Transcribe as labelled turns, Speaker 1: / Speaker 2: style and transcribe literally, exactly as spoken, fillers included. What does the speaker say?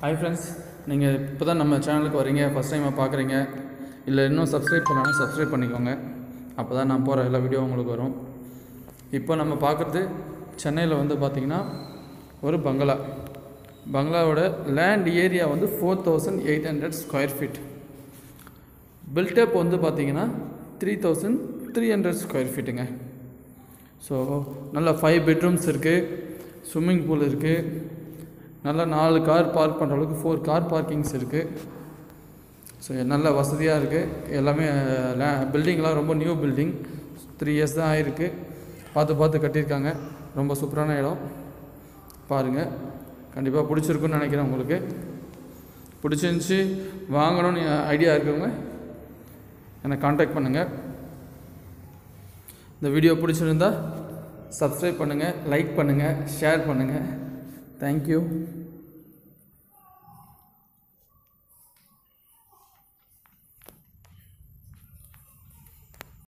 Speaker 1: Hi friends, நீங்கள் இப்போ தான் நம்ம சேனலுக்கு வரீங்க, ஃபஸ்ட் டைமாக பார்க்குறீங்க, இல்லை இன்னும் சப்ஸ்கிரைப் பண்ணாலும் சப்ஸ்கிரைப் பண்ணிக்கோங்க. அப்போ தான் நான் போகிற எல்லா வீடியோ உங்களுக்கு வரும். இப்போ நம்ம பார்க்குறது சென்னையில் வந்து பார்த்திங்கன்னா ஒரு பங்களா. பங்களாவோட லேண்ட் ஏரியா வந்து four thousand eight hundred square feet. Built up வந்து பார்த்திங்கன்னா three thousand three hundred square ஃபீட்டுங்க. ஸோ நல்லா ஃபைவ் பெட்ரூம்ஸ் இருக்குது, ஸ்விம்மிங் பூல் இருக்குது, நல்லா நாலு கார் பார்க் பண்ணுற அளவுக்கு ஃபோர் கார் பார்க்கிங்ஸ் இருக்குது. ஸோ நல்ல வசதியாக இருக்குது. எல்லாமே பில்டிங்லாம் ரொம்ப நியூ பில்டிங், த்ரீ இயர்ஸ் தான் ஆகிருக்கு. பார்த்து பார்த்து கட்டியிருக்காங்க. ரொம்ப சூப்பரான இடம். பாருங்கள், கண்டிப்பாக பிடிச்சிருக்குன்னு நினைக்கிறேன். உங்களுக்கு பிடிச்சிருந்துச்சி வாங்கணும்னு ஐடியா இருக்கிறவங்க என்னை காண்டாக்ட் பண்ணுங்கள். இந்த வீடியோ பிடிச்சிருந்தால் சப்ஸ்கிரைப் பண்ணுங்கள், லைக் பண்ணுங்கள், ஷேர் பண்ணுங்கள். தேங்க்யூ.